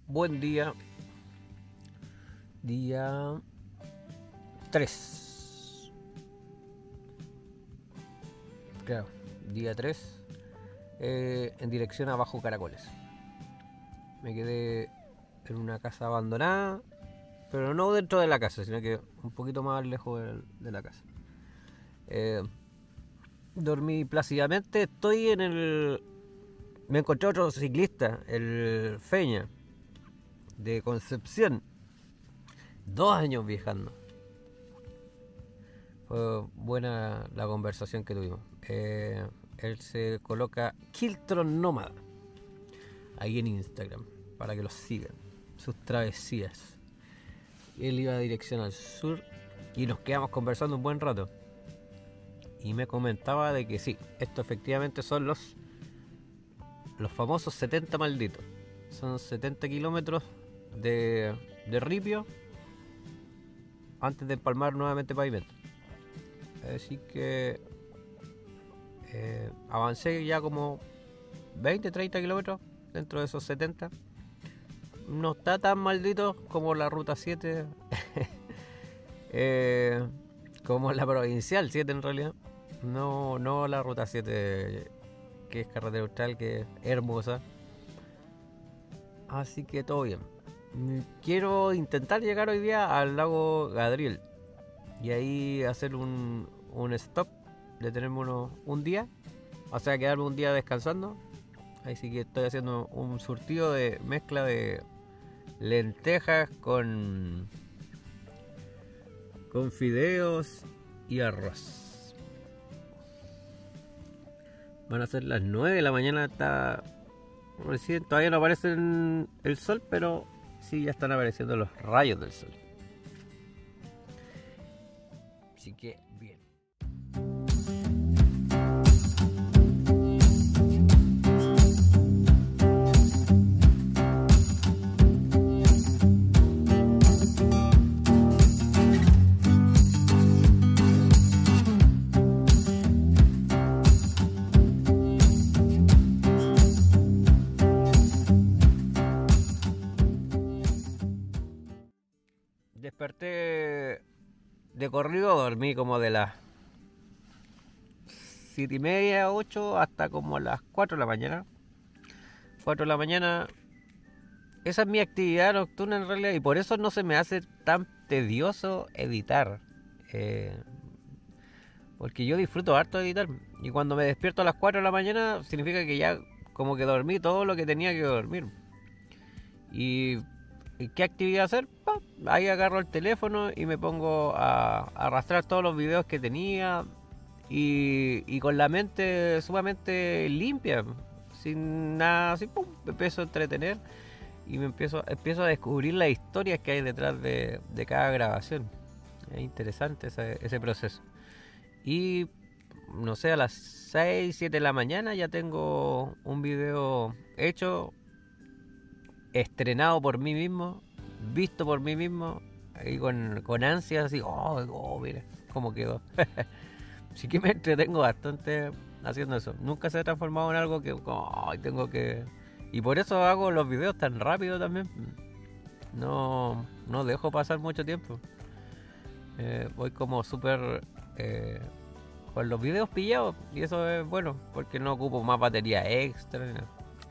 Buen día. Día 3. Claro, día 3. En dirección a Bajo Caracoles. Me quedé en una casa abandonada, pero no dentro de la casa, sino que un poquito más lejos de la casa. Dormí plácidamente. Estoy en el... Me encontré otro ciclista, el Feña, de Concepción. 2 años viajando. Fue buena la conversación que tuvimos. Él se coloca Kiltron Nómada ahí en Instagram para que los sigan, sus travesías. Él iba a dirección al sur y nos quedamos conversando un buen rato. Y me comentaba de que sí, esto efectivamente son los famosos 70 malditos. Son 70 kilómetros de ripio antes de empalmar nuevamente pavimento. Así que avancé ya como 20-30 kilómetros dentro de esos 70. No está tan maldito como la ruta 7, como la provincial 7 en realidad. No la ruta 7, que es carretera austral, que es hermosa. Así que todo bien. Quiero intentar llegar hoy día al lago Gadriel y ahí hacer un stop, detenerme un día, o sea, quedarme un día descansando. Ahí sí que estoy haciendo un surtido de mezcla de lentejas con fideos y arroz. Van a ser las 9 de la mañana, está recién, todavía no aparece el sol, pero sí ya están apareciendo los rayos del sol. Así que bien. Desperté de corrido, dormí como de las 7:30, 8 hasta como las 4 de la mañana. 4 de la mañana, esa es mi actividad nocturna en realidad, y por eso no se me hace tan tedioso editar. Porque yo disfruto harto de editar, y cuando me despierto a las 4 de la mañana significa que ya como que dormí todo lo que tenía que dormir. ¿Y qué actividad hacer? Ahí agarro el teléfono y me pongo a arrastrar todos los videos que tenía, y con la mente sumamente limpia, sin nada así, me empiezo a entretener y me empiezo a descubrir las historias que hay detrás de cada grabación. Es interesante ese proceso. Y no sé, a las 6, 7 de la mañana ya tengo un video hecho, estrenado por mí mismo, visto por mí mismo, ahí con ansias, así, mira cómo quedó. Así que me entretengo bastante haciendo eso. Nunca se ha transformado en algo que tengo que... Y por eso hago los videos tan rápido también. No dejo pasar mucho tiempo. Voy como súper con los videos pillados, y eso es bueno, porque no ocupo más batería extra ni nada.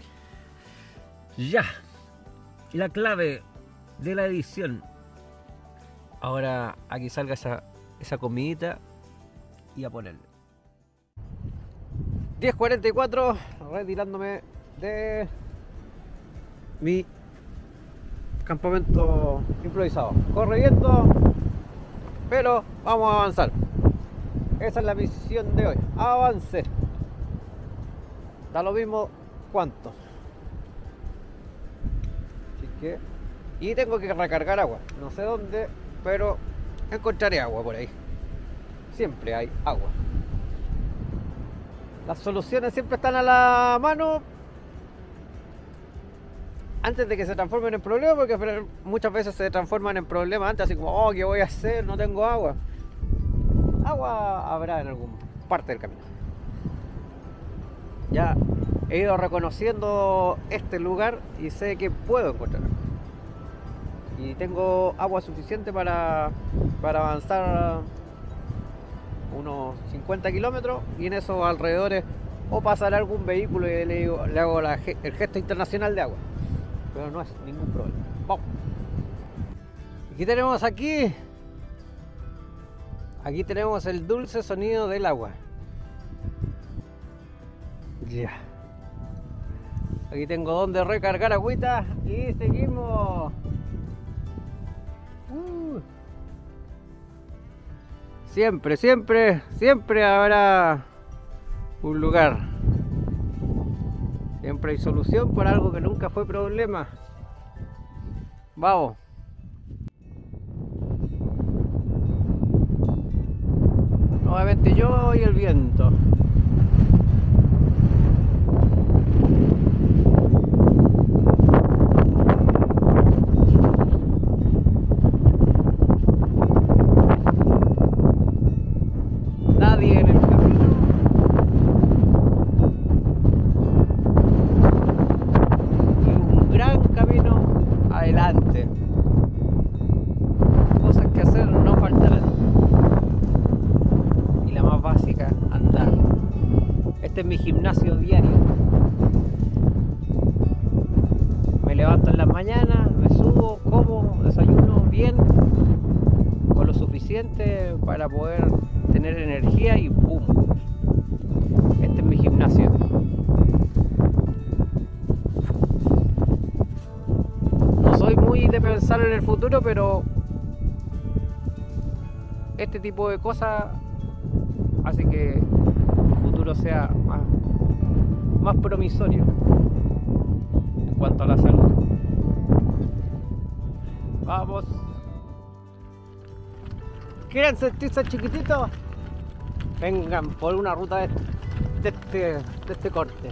Ya. La clave de la edición. Ahora aquí salga esa comidita y a ponerle. 10:44, retirándome de mi campamento improvisado. Corre viento, pero vamos a avanzar. Esa es la misión de hoy. Avance. Da lo mismo cuánto. Y tengo que recargar agua, no sé dónde, pero encontraré agua por ahí. Siempre hay agua. Las soluciones siempre están a la mano antes de que se transformen en problemas, porque muchas veces se transforman en problemas antes, así como, ¿qué voy a hacer? No tengo agua. Agua habrá en alguna parte del camino. Ya he ido reconociendo este lugar y sé que puedo encontrar. y tengo agua suficiente para avanzar unos 50 kilómetros, y en esos alrededores o pasará algún vehículo y le hago el gesto internacional de agua, pero no es ningún problema. Vamos. Aquí tenemos el dulce sonido del agua. Ya. Aquí tengo donde recargar agüita y seguimos. Siempre habrá un lugar. Siempre hay solución para algo que nunca fue problema. Vamos. Nuevamente yo y el viento. Nadie en el camino. Y un gran camino adelante. Cosas que hacer no faltarán. Y la más básica, andar. Este es mi gimnasio diario. Me levanto en las mañanas, me subo, como, desayuno bien, con lo suficiente para poder tener energía y ¡pum! Este es mi gimnasio. No soy muy de pensar en el futuro, pero este tipo de cosas hace que el futuro sea más promisorio en cuanto a la salud. Vamos. ¿Quieren sentirse chiquititos? Vengan por una ruta de este corte.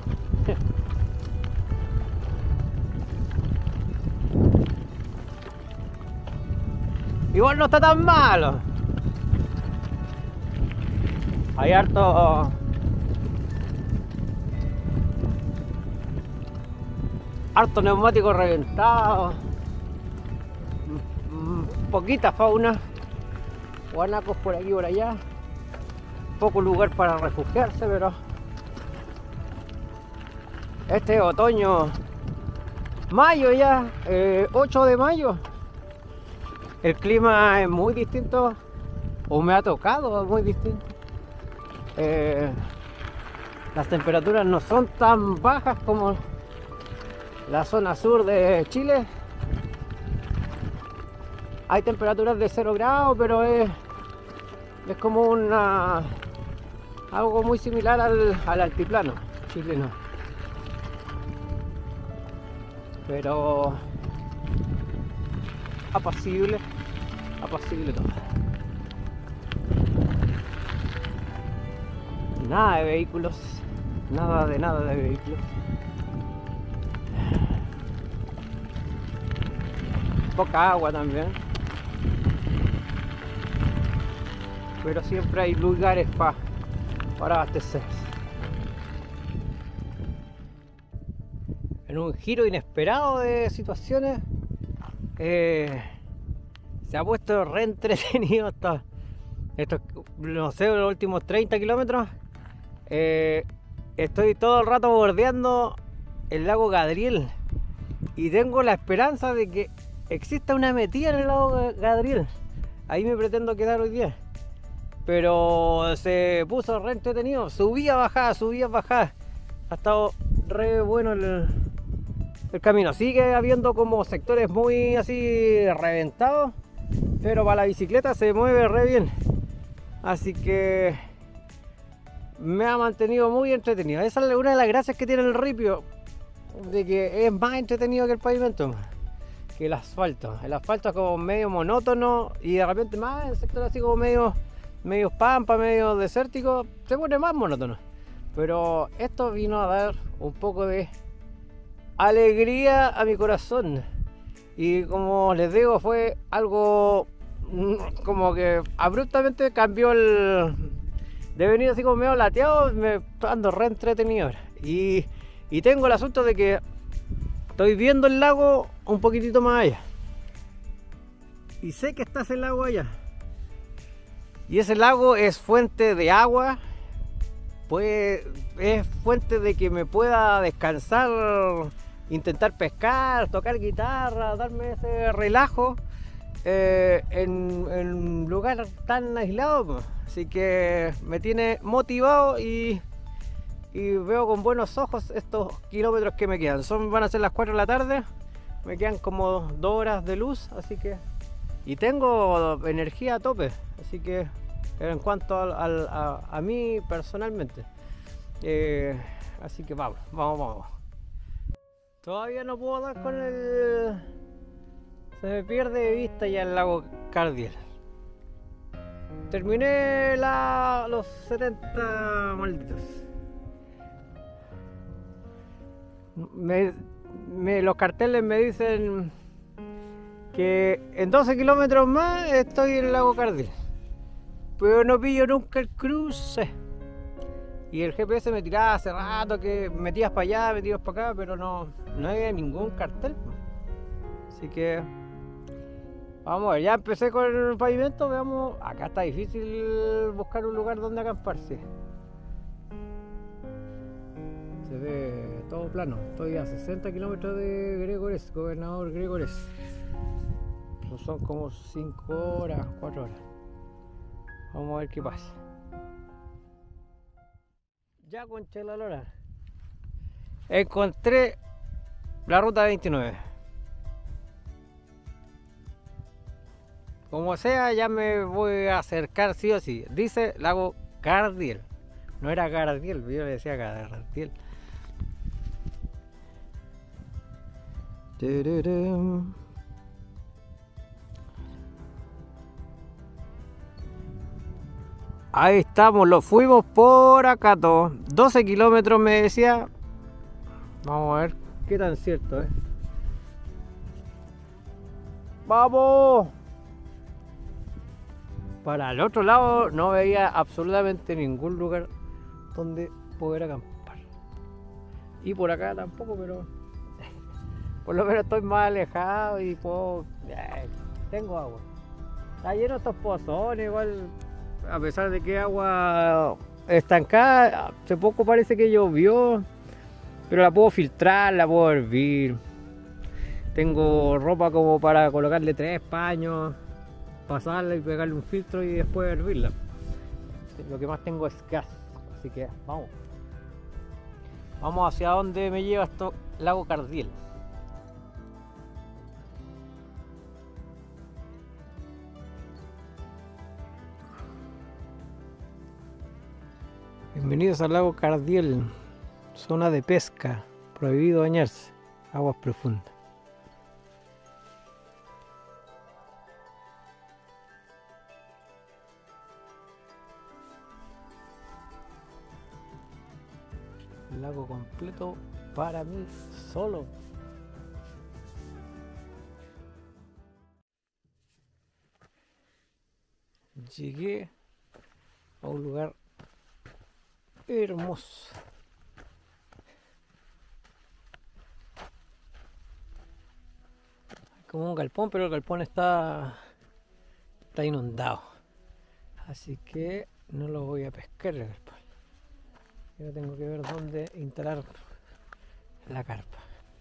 Igual no está tan malo. Hay harto neumático reventado, poquita fauna, guanacos por aquí y por allá, poco lugar para refugiarse, pero este otoño, mayo ya, 8 de mayo, el clima es muy distinto, o me ha tocado muy distinto. Las temperaturas no son tan bajas como la zona sur de Chile. Hay temperaturas de 0 grados, pero es como algo muy similar al altiplano chileno, pero apacible todo. Nada de vehículos, nada de vehículos. Poca agua también, pero siempre hay lugares para abastecerse. En un giro inesperado de situaciones, se ha puesto re entretenido esto, no sé, los últimos 30 kilómetros. Estoy todo el rato bordeando el lago Gadriel y tengo la esperanza de que exista una metida en el lago Gadriel. Ahí me pretendo quedar hoy día, pero se puso re entretenido, subía, bajaba. Ha estado re bueno el camino. Sigue habiendo como sectores muy así reventados, pero para la bicicleta se mueve re bien, así que me ha mantenido muy entretenido. Esa es una de las gracias que tiene el ripio, de que es más entretenido que el pavimento, que el asfalto. El asfalto es como medio monótono y de repente más el sector así como medio pampa, medio desértico, se pone más monótono. Pero esto vino a dar un poco de alegría a mi corazón. Y como les digo, fue algo como que abruptamente cambió de venir así como medio lateado, me ando re entretenido ahora. Y tengo el asunto de que estoy viendo el lago un poquitito más allá. y sé que está ese lago allá. Y ese lago es fuente de agua, pues es fuente de que me pueda descansar, intentar pescar, tocar guitarra, darme ese relajo en un lugar tan aislado, pues. Así que me tiene motivado y veo con buenos ojos estos kilómetros que me quedan. Van a ser las 4 de la tarde, me quedan como 2 horas de luz, así que... Y tengo energía a tope, así que en cuanto a mí personalmente. Así que vamos. Todavía no puedo dar con el... Se me pierde de vista ya el lago Cardiel. Terminé los 70 malditos. Los carteles me dicen que en 12 kilómetros más estoy en el lago Cardiel, pero no pillo nunca el cruce. Y el GPS me tiraba hace rato que metías para allá, metías para acá, pero no había ningún cartel. Así que vamos a ver, ya empecé con el pavimento, veamos. Acá está difícil buscar un lugar donde acamparse. Se ve todo plano. Estoy a 60 kilómetros de Gregores, Gobernador Gregores. Son como 5 horas, 4 horas. Vamos a ver qué pasa. Ya, concha la lora, encontré la ruta 29. Como sea, ya me voy a acercar sí o sí. Dice lago Cardiel. No era Cardiel, yo le decía Cardiel. Ahí estamos, lo fuimos por acá todos. 12 kilómetros me decía. Vamos a ver qué tan cierto es. ¡Vamos! Para el otro lado no veía absolutamente ningún lugar donde poder acampar. Y por acá tampoco, pero por lo menos estoy más alejado y puedo... tengo agua. Está lleno estos pozones, igual, a pesar de que agua estancada, hace poco parece que llovió, pero la puedo filtrar, la puedo hervir. Tengo ropa como para colocarle 3 paños, pasarla y pegarle un filtro y después hervirla. Lo que más tengo es gas, así que vamos. Vamos hacia donde me lleva esto, lago Cardiel. Bienvenidos al lago Cardiel, zona de pesca, prohibido bañarse, aguas profundas. Lago completo para mí solo. Llegué a un lugar hermoso. Como un galpón, pero el galpón está inundado. Así que no lo voy a pescar el galpón. Yo tengo que ver dónde instalar la carpa.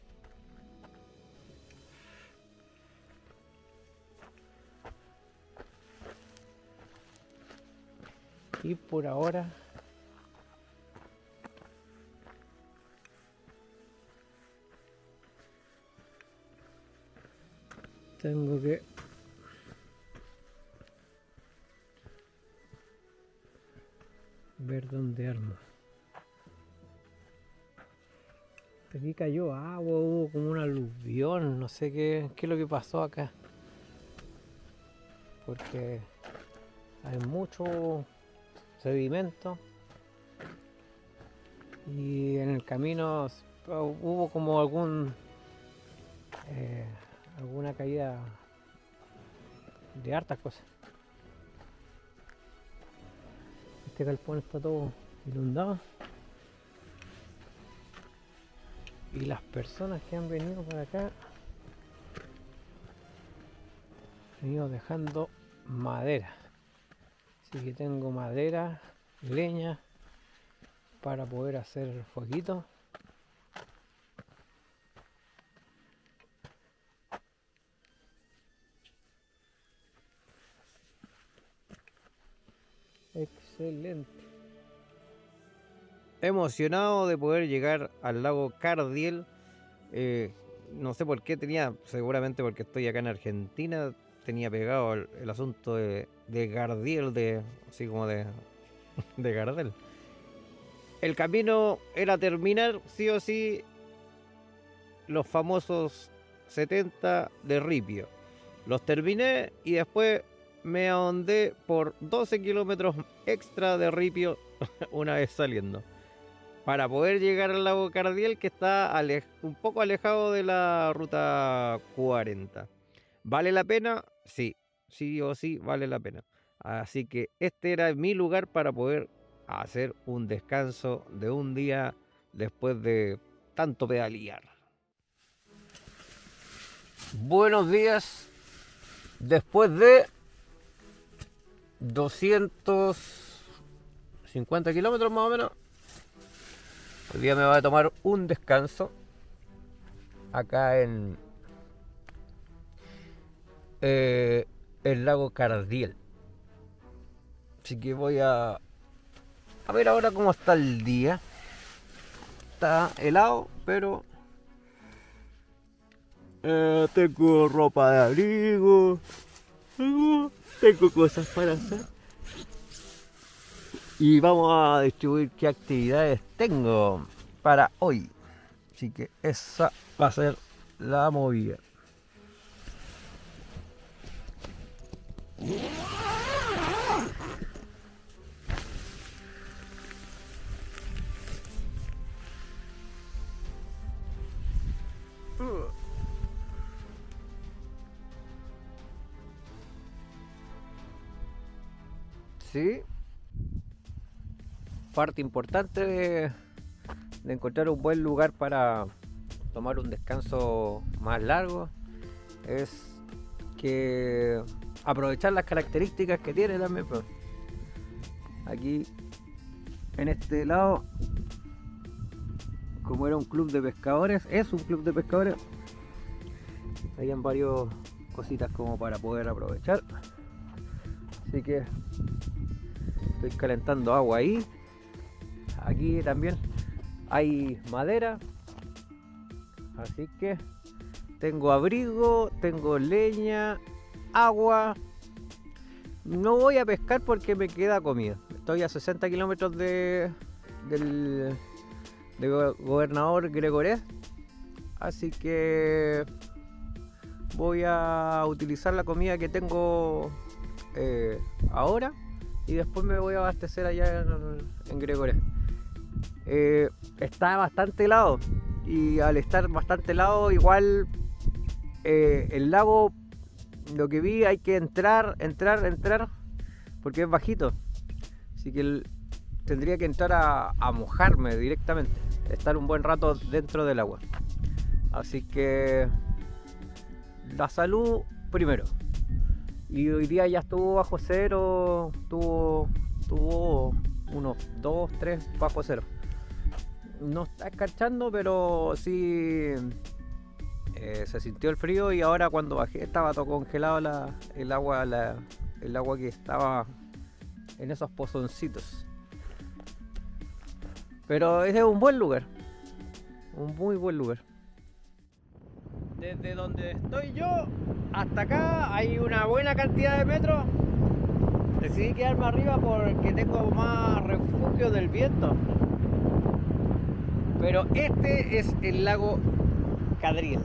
Y por ahora tengo que ver dónde armo. Aquí cayó agua, hubo como un aluvión, no sé qué es lo que pasó acá. Porque hay mucho sedimento y en el camino hubo como alguna caída de hartas cosas. Este galpón está todo inundado y las personas que han venido para acá he ido dejando madera. Así que tengo madera, leña para poder hacer fueguito. Excelente. Emocionado de poder llegar al lago Cardiel. No sé por qué seguramente porque estoy acá en Argentina, tenía pegado el asunto de Gardiel, así como de Gardel. El camino era terminar, sí o sí, los famosos 70 de Ripio. Los terminé y después me ahondé por 12 kilómetros extra de Ripio una vez saliendo, para poder llegar al lago Cardiel, que está un poco alejado de la ruta 40. ¿Vale la pena? Sí, sí o sí vale la pena. Así que este era mi lugar para poder hacer un descanso de un día después de tanto pedalear. Buenos días. Después de 250 kilómetros más o menos, hoy día me voy a tomar un descanso acá en el lago Cardiel. Así que voy a ver ahora cómo está el día. Está helado, pero tengo ropa de abrigo, tengo cosas para hacer. Y vamos a distribuir qué actividades tengo para hoy. Así que esa va a ser la movida. Sí, parte importante de encontrar un buen lugar para tomar un descanso más largo es que aprovechar las características que tiene también, pues. Aquí en este lado, como era un club de pescadores, es un club de pescadores, habían varias cositas como para poder aprovechar. Así que estoy calentando agua ahí. Aquí también hay madera, así que tengo abrigo, tengo leña, agua. No voy a pescar porque me queda comida. Estoy a 60 kilómetros de Gobernador Gregorés, así que voy a utilizar la comida que tengo ahora y después me voy a abastecer allá en Gregorés. Está bastante helado y al estar bastante helado, igual el lago, lo que vi, hay que entrar porque es bajito, así que tendría que entrar a mojarme directamente, estar un buen rato dentro del agua. Así que la salud primero. Y hoy día ya estuvo bajo cero, tuvo unos 2, 3 bajo cero. No está escarchando, pero sí se sintió el frío, y ahora cuando bajé estaba todo congelado el agua que estaba en esos pozoncitos. Pero ese es un buen lugar, un muy buen lugar. Desde donde estoy yo hasta acá hay una buena cantidad de metros. Decidí quedarme arriba porque tengo más refugio del viento. Pero este es el lago Cardiel.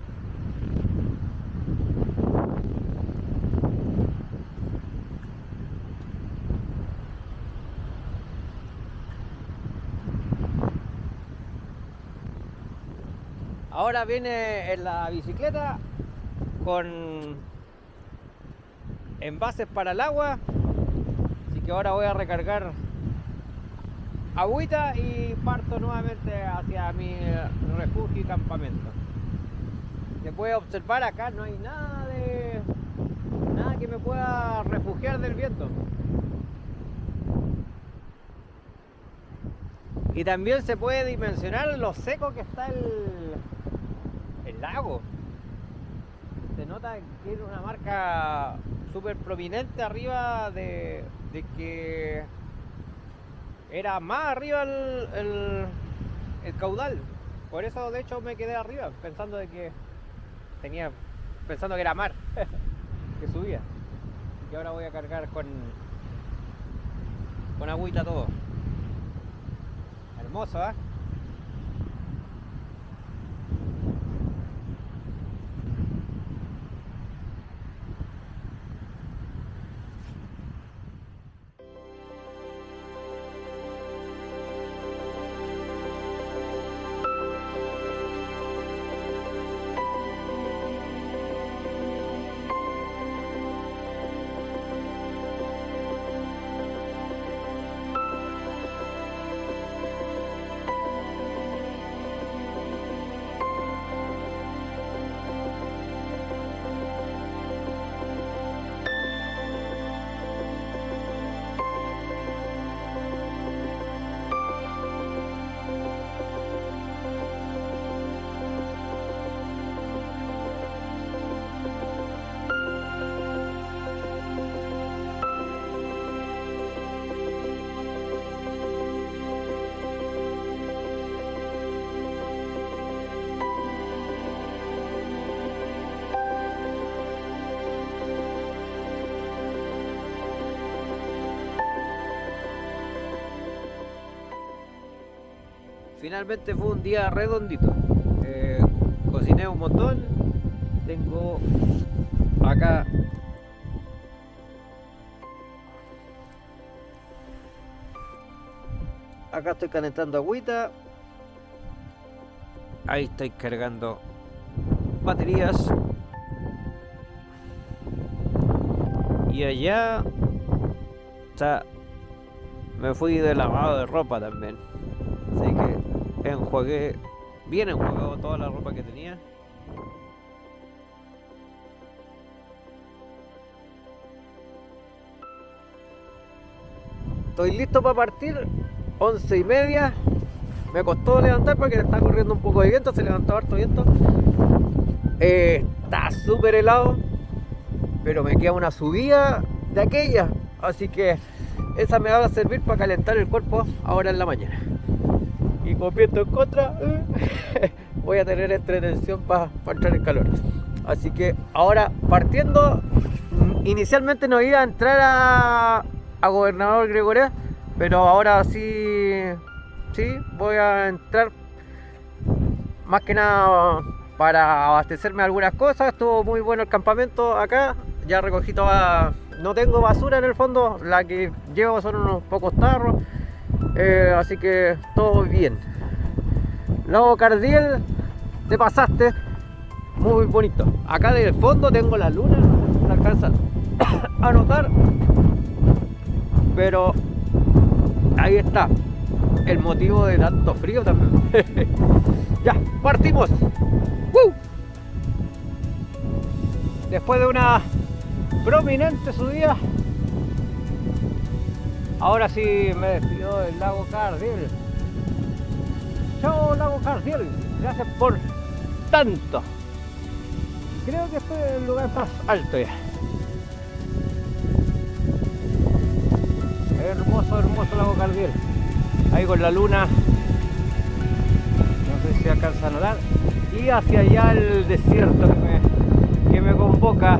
Ahora viene en la bicicleta con envases para el agua, así que ahora voy a recargar agüita y parto nuevamente hacia mi refugio y campamento. Se puede observar acá, no hay nada que me pueda refugiar del viento. Y también se puede dimensionar lo seco que está el lago. Se nota que tiene una marca súper prominente arriba de que era más arriba el caudal. Por eso de hecho me quedé arriba, pensando que era mar que subía. Y ahora voy a cargar con agüita todo. Hermoso, ¿eh? Finalmente fue un día redondito. Cociné un montón. Tengo acá estoy calentando agüita. Ahí estoy cargando baterías. Y allá me fui de lavado de ropa también. Así que enjuagué, bien enjuagado toda la ropa que tenía. Estoy listo para partir, 11:30. Me costó levantar porque está corriendo un poco de viento, se levantó harto viento. Está súper helado, pero me queda una subida de aquella, así que esa me va a servir para calentar el cuerpo ahora en la mañana. Y con viento en contra, voy a tener entretención para entrar en calor. Así que ahora partiendo, inicialmente no iba a entrar a Gobernador Gregoré, pero ahora sí voy a entrar más que nada para abastecerme de algunas cosas. Estuvo muy bueno el campamento acá, ya recogí toda, no tengo basura en el fondo, la que llevo son unos pocos tarros. Así que todo bien. Lago Cardiel, te pasaste, muy bonito. Acá del fondo tengo la luna, no sé si se alcanza a notar, pero ahí está el motivo de tanto frío también. Ya, partimos. Después de una prominente subida, ahora sí me despido del lago Cardiel. Chao, lago Cardiel, gracias por tanto. Creo que estoy en el lugar más alto ya. Hermoso, hermoso lago Cardiel. Ahí con la luna, no sé si alcanza a notar. Y hacia allá el desierto que me convoca.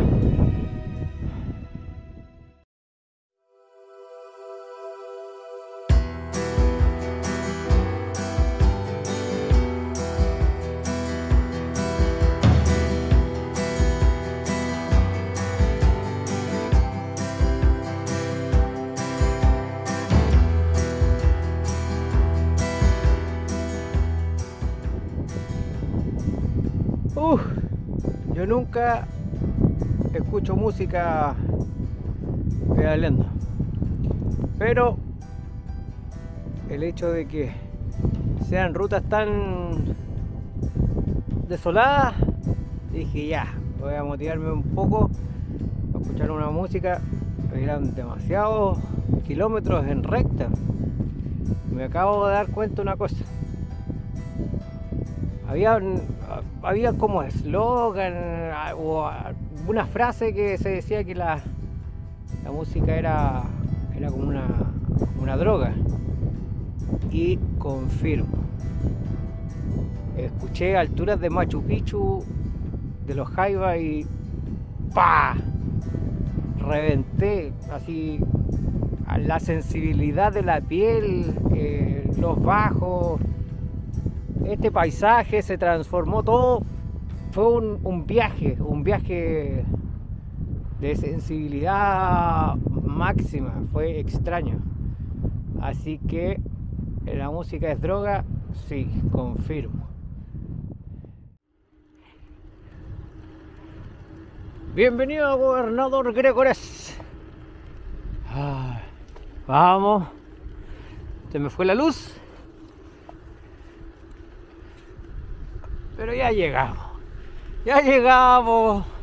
Yo nunca escucho música pedaleando, pero el hecho de que sean rutas tan desoladas, dije ya, voy a motivarme un poco escuchar una música, eran demasiados kilómetros en recta. Me acabo de dar cuenta de una cosa. Había como eslogan o alguna frase que se decía que la música era como una droga. Y confirmo. Escuché alturas de Machu Picchu, de los Jaivas y ¡pah! Reventé así a la sensibilidad de la piel, los bajos. Este paisaje se transformó todo. Fue un viaje de sensibilidad máxima. Fue extraño. Así que la música es droga, sí, confirmo. Bienvenido, gobernador Gregores. Vamos. Se me fue la luz. Pero ya llegamos. Ya llegamos.